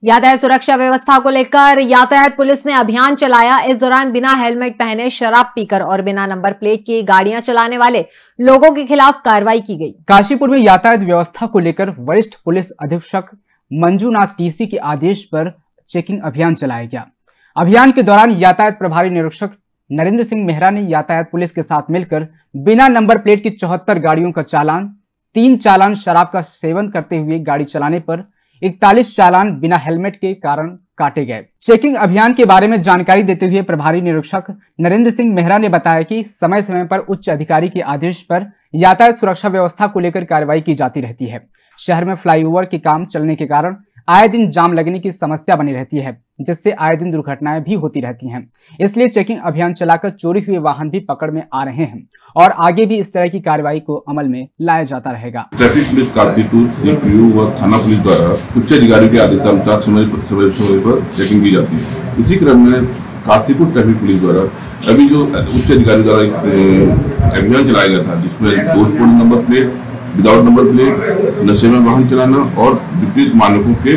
यातायात सुरक्षा व्यवस्था को लेकर यातायात पुलिस ने अभियान चलाया। इस दौरान बिना हेलमेट पहने शराब पीकर और बिना नंबर प्लेट की गाड़ियां चलाने वाले लोगों के खिलाफ कार्रवाई की गई। काशीपुर में यातायात व्यवस्था को लेकर वरिष्ठ पुलिस अधीक्षक मंजूनाथ टीसी के आदेश पर चेकिंग अभियान चलाया गया। अभियान के दौरान यातायात प्रभारी निरीक्षक नरेंद्र सिंह मेहरा ने यातायात पुलिस के साथ मिलकर बिना नंबर प्लेट की 74 गाड़ियों का चालान, 3 चालान शराब का सेवन करते हुए गाड़ी चलाने पर 41 चालान बिना हेलमेट के कारण काटे गए। चेकिंग अभियान के बारे में जानकारी देते हुए प्रभारी निरीक्षक नरेंद्र सिंह मेहरा ने बताया कि समय समय पर उच्च अधिकारी के आदेश पर यातायात सुरक्षा व्यवस्था को लेकर कार्रवाई की जाती रहती है। शहर में फ्लाईओवर के काम चलने के कारण आए दिन जाम लगने की समस्या बनी रहती है, जिससे आए दिन दुर्घटनाएं भी होती रहती हैं। इसलिए चेकिंग अभियान चलाकर चोरी हुए वाहन भी पकड़ में आ रहे हैं और आगे भी इस तरह की कार्रवाई को अमल में लाया जाता रहेगा। ट्रैफिक पुलिस काशीपुर सीपीयू व थाना पुलिस द्वारा उच्च अधिकारियों के आदेशानुसार समय पर चेकिंग की जाती है। इसी क्रम में काशीपुर ट्रैफिक पुलिस द्वारा अभी जो उच्च अधिकारी द्वारा अभियान चलाया गया था, जिसमें दोषपूर्ण number plate, without number plate, नशे में वाहन चलाना और विपरीत मानकों के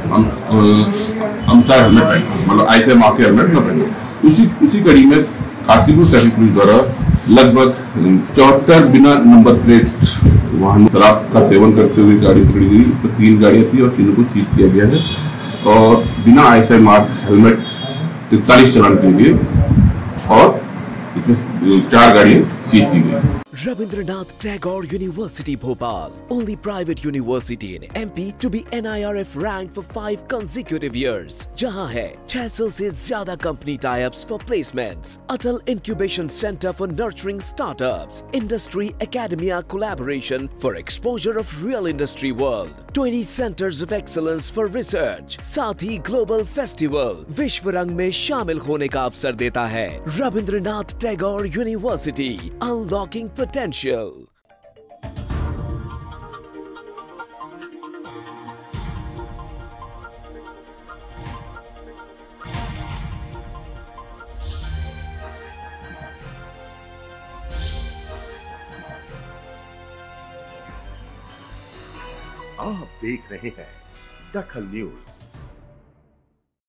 अनुसार हेलमेट पहनना, मतलब ISM के हेलमेट न पहनना। उसी कड़ी में काशीपुर ट्रैफिक पुलिस द्वारा लगभग 74 बिना नंबर प्लेट वाहन शराब का सेवन करते हुए गाड़ी पकड़ी गई। तो 3 गाड़ियां थी और 3 को सीज किया गया है और बिना ISM हेलमेट 43 चालान किए गए और इसमें 4 गाड़ियां सीज की गई। Rabindranath Tagore University Bhopal, only private university in MP to be NIRF ranked for 5 consecutive years, जहां है 600 से ज्यादा company tie-ups for placements, Atal Incubation Center for nurturing startups, Industry Academia collaboration for exposure of real industry world, 20 centers of excellence for research, साथ ही global festival विश्व रंग में शामिल होने का अवसर देता है। Rabindranath Tagore University, unlocking potential. आप देख रहे हैं दखल न्यूज।